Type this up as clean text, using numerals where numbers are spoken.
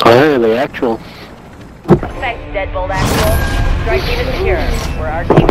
Hey, the actual. Thanks, Deadbolt Actual. Strike team is secure. We're our team